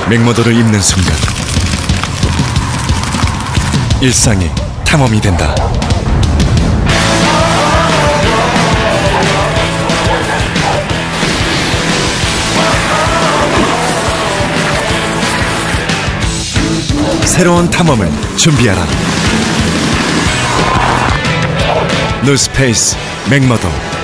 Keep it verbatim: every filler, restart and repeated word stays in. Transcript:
맥모더를 입는 순간 일상이 탐험이 된다. 새로운 탐험을 준비하라. 노스페이스 맥모더.